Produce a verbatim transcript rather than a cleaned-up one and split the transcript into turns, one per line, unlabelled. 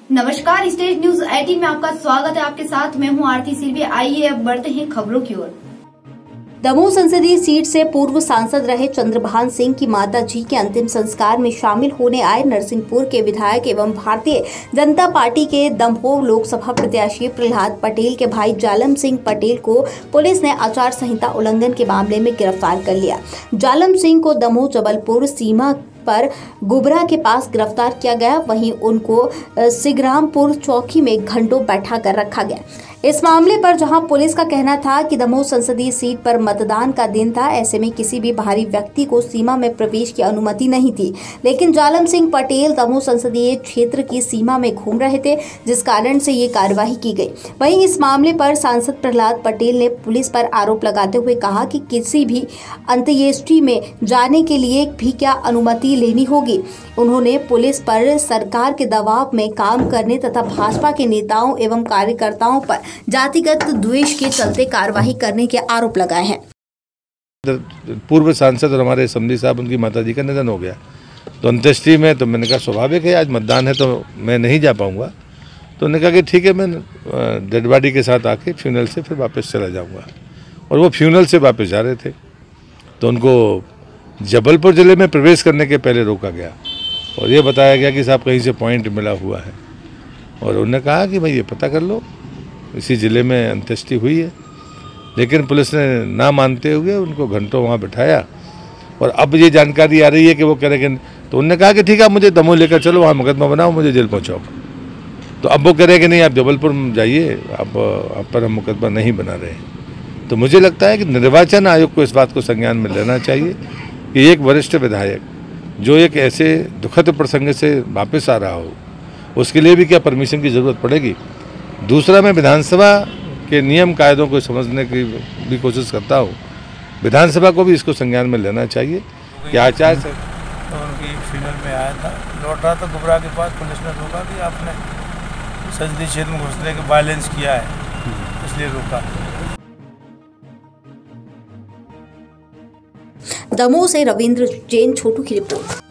नमस्कार, state news अठारह में आपका स्वागत है। आपके साथ मैं हूं आरती सिरवी। आइए अब बढ़ते हैं खबरों की ओर। दमोह संसदीय सीट से पूर्व सांसद रहे चंद्रभान सिंह की माता जी के अंतिम संस्कार में शामिल होने आए नरसिंहपुर के विधायक एवं भारतीय जनता पार्टी के दमोह लोकसभा प्रत्याशी प्रहलाद पटेल के भाई जालम सिंह पटेल को पुलिस ने आचार संहिता उल्लंघन के मामले में गिरफ्तार कर लिया। जालम सिंह को दमोह जबलपुर सीमा पर गुबरा के पास गिरफ्तार किया गया, वहीं उनको सिगरामपुर चौकी में घंटों बैठा कर रखा गया। इस मामले पर जहां पुलिस का कहना था कि दमोह संसदीय सीट पर मतदान का दिन था, ऐसे में किसी भी बाहरी व्यक्ति को सीमा में प्रवेश की अनुमति नहीं थी, लेकिन जालम सिंह पटेल दमोह संसदीय क्षेत्र की सीमा में घूम रहे थे, जिस कारण से ये कार्रवाई की गई। वहीं इस मामले पर सांसद प्रहलाद पटेल ने पुलिस पर आरोप लगाते हुए कहा कि किसी भी अंत्येष्टि में जाने के लिए भी क्या अनुमति लेनी होगी। उन्होंने पुलिस पर सरकार के दबाव में काम करने तथा भाजपा के नेताओं एवं कार्यकर्ताओं पर जातिगत द्वेष के चलते कार्रवाई करने के आरोप लगाए हैं।
पूर्व सांसद और हमारे समधी साहब, उनकी माताजी का निधन हो गया, तो अंत्येष्टि में तो मैंने कहा स्वाभाविक है, आज मतदान है तो मैं नहीं जा पाऊंगा। तो उन्होंने कहा कि ठीक है, मैं डेड बॉडी के साथ आके फ्यूनल से फिर वापस चला जाऊंगा। और वो फ्यूनल से वापस जा रहे थे तो उनको जबलपुर ज़िले में प्रवेश करने के पहले रोका गया और ये बताया गया कि साहब कहीं से पॉइंट मिला हुआ है। और उन्होंने कहा कि भाई ये पता कर लो, इसी ज़िले में अंत्येष्टि हुई है। लेकिन पुलिस ने ना मानते हुए उनको घंटों वहाँ बिठाया और अब ये जानकारी आ रही है कि वो कह रहे कि, तो उन्होंने कहा कि ठीक है, मुझे दमोह लेकर चलो, वहाँ मुकदमा बनाओ, मुझे जेल पहुँचाओ। तो अब वो कह रहे कि नहीं, आप जबलपुर जाइए, आप आप पर हम मुकदमा नहीं बना रहे हैं। तो मुझे लगता है कि निर्वाचन आयोग को इस बात को संज्ञान में लेना चाहिए कि एक वरिष्ठ विधायक जो एक ऐसे दुखद प्रसंग से वापस आ रहा हो, उसके लिए भी क्या परमिशन की ज़रूरत पड़ेगी। दूसरा, मैं विधानसभा के नियम कायदों को समझने की भी कोशिश करता हूँ। विधानसभा को भी इसको संज्ञान में लेना चाहिए कि आचार से
तो उनकी फ्यूनल में आया था, लौट रहा था गुबरा के पास, पुलिस ने रोका कि आपने संसदीय क्षेत्र में घुसने के वायलेंस किया है, इसलिए रोका।
दमोह से रविंद्र जैन, छोटू की रिपोर्ट।